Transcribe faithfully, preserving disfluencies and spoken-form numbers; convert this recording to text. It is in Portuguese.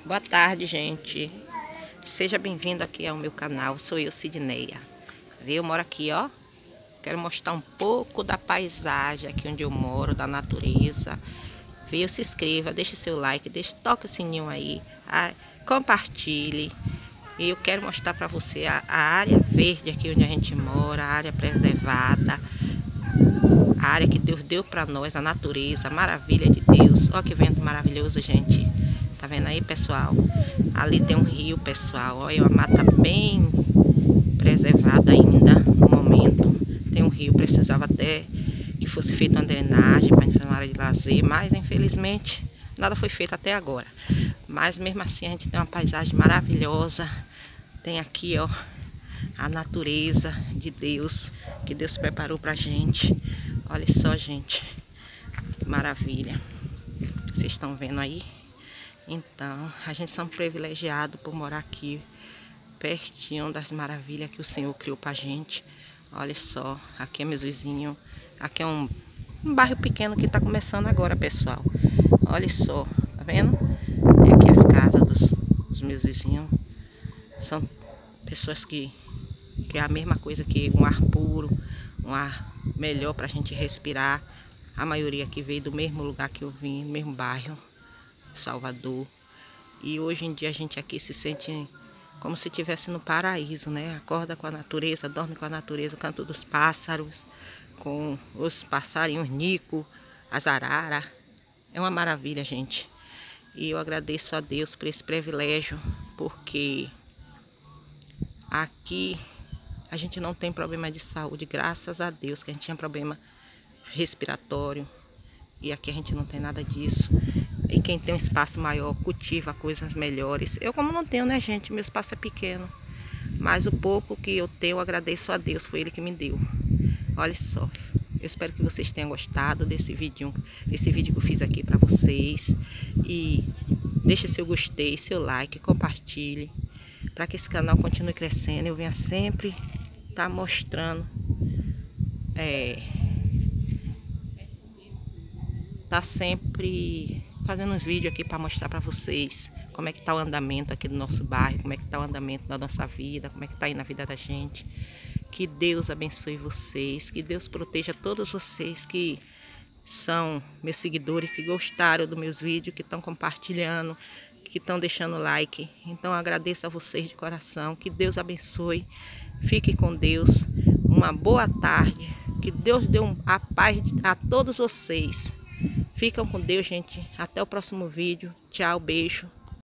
Boa tarde, gente. Seja bem-vindo aqui ao meu canal. Sou eu, Sidneia. Eu moro aqui, ó. Quero mostrar um pouco da paisagem aqui onde eu moro, da natureza. Viu? Se inscreva, deixe seu like, deixe, toque o sininho aí, a, compartilhe. E eu quero mostrar para você a, a área verde aqui onde a gente mora, a área preservada, a área que Deus deu para nós, a natureza, a maravilha de Deus. Olha que vento maravilhoso, gente. Tá vendo aí, pessoal? Ali tem um rio, pessoal. Olha, uma mata bem preservada ainda no momento. Tem um rio, precisava até que fosse feita uma drenagem para entrar na área de lazer, mas infelizmente nada foi feito até agora. Mas mesmo assim a gente tem uma paisagem maravilhosa. Tem aqui, ó, a natureza de Deus, que Deus preparou pra gente. Olha só, gente, que maravilha. Vocês estão vendo aí? Então, a gente são privilegiados por morar aqui, pertinho das maravilhas que o Senhor criou pra gente. Olha só, aqui é meus vizinhos. Aqui é um, um bairro pequeno que tá começando agora, pessoal. Olha só, tá vendo? Tem aqui as casas dos, dos meus vizinhos. São pessoas que, que é a mesma coisa que um ar puro, um ar melhor pra gente respirar. A maioria aqui veio do mesmo lugar que eu vim, mesmo bairro, Salvador. E hoje em dia a gente aqui se sente como se estivesse no paraíso, né? Acorda com a natureza, dorme com a natureza, canto dos pássaros, com os passarinhos nico, as araras. É uma maravilha, gente. E eu agradeço a Deus por esse privilégio, porque aqui a gente não tem problema de saúde, graças a Deus, que a gente tinha problema respiratório. E aqui a gente não tem nada disso. E quem tem um espaço maior cultiva coisas melhores. Eu como não tenho, né, gente? Meu espaço é pequeno. Mas o pouco que eu tenho, eu agradeço a Deus. Foi Ele que me deu. Olha só. Eu espero que vocês tenham gostado desse vídeo, desse vídeo que eu fiz aqui para vocês. E deixe seu gostei, seu like, compartilhe. Para que esse canal continue crescendo. Eu venha sempre estar mostrando... É, tá sempre fazendo uns vídeos aqui para mostrar para vocês como é que tá o andamento aqui do nosso bairro, como é que tá o andamento da nossa vida, como é que tá aí na vida da gente. Que Deus abençoe vocês, que Deus proteja todos vocês que são meus seguidores, que gostaram dos meus vídeos, que estão compartilhando, que estão deixando like. Então eu agradeço a vocês de coração, que Deus abençoe, fiquem com Deus, uma boa tarde, que Deus dê a paz a todos vocês. Ficam com Deus, gente. Até o próximo vídeo. Tchau, beijo.